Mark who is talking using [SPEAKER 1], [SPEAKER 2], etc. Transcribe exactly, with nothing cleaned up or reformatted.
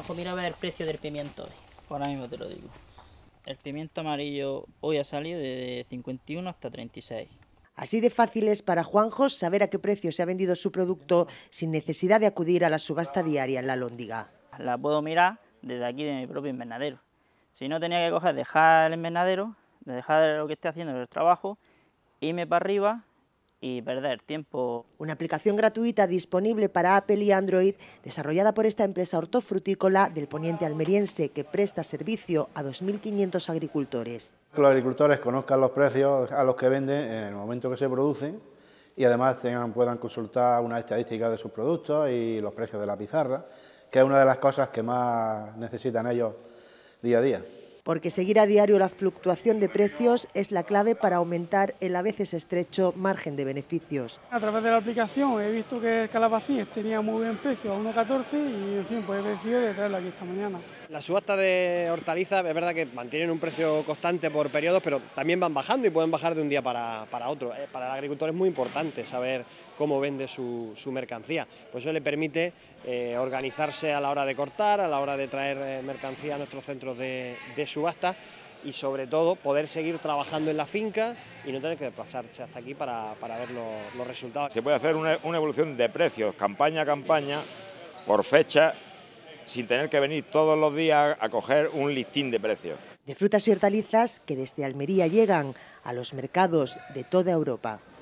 [SPEAKER 1] Juanjo, mira a ver el precio del pimiento hoy. Ahora mismo te lo digo. El pimiento amarillo hoy ha salido de cincuenta y uno hasta treinta y seis.
[SPEAKER 2] Así de fácil es para Juanjo saber a qué precio se ha vendido su producto sin necesidad de acudir a la subasta diaria en la Alhóndiga.
[SPEAKER 1] La puedo mirar desde aquí de mi propio invernadero. Si no, tenía que coger, dejar el invernadero, dejar lo que esté haciendo en el trabajo, irme para arriba y perder tiempo.
[SPEAKER 2] Una aplicación gratuita disponible para Apple y Android, desarrollada por esta empresa hortofrutícola del poniente almeriense que presta servicio a dos mil quinientos agricultores.
[SPEAKER 3] Que los agricultores conozcan los precios a los que venden en el momento que se producen y además tengan, puedan consultar unas estadísticas de sus productos y los precios de la pizarra, que es una de las cosas que más necesitan ellos día a día.
[SPEAKER 2] Porque seguir a diario la fluctuación de precios es la clave para aumentar el a veces estrecho margen de beneficios.
[SPEAKER 4] A través de la aplicación he visto que el calabacín tenía muy buen precio, a uno catorce, y en fin, pues he decidido de traerlo aquí esta mañana.
[SPEAKER 5] Las subastas de hortalizas es verdad que mantienen un precio constante por periodos, pero también van bajando y pueden bajar de un día para, para otro. Para el agricultor es muy importante saber cómo vende su, su mercancía, pues eso le permite eh, organizarse a la hora de cortar, a la hora de traer eh, mercancía a nuestros centros de, de subasta y sobre todo poder seguir trabajando en la finca y no tener que desplazarse hasta aquí para, para ver los, los resultados.
[SPEAKER 6] Se puede hacer una, una evolución de precios campaña a campaña por fecha, sin tener que venir todos los días a coger un listín de precios.
[SPEAKER 2] De frutas y hortalizas que desde Almería llegan a los mercados de toda Europa.